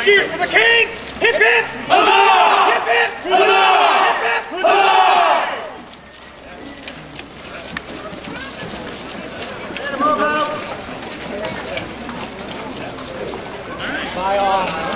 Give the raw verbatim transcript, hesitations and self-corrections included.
cheers for the king! Hip hip! Huzzah! Hip hip! Huzzah! Hip hip! Huzzah! Bye all.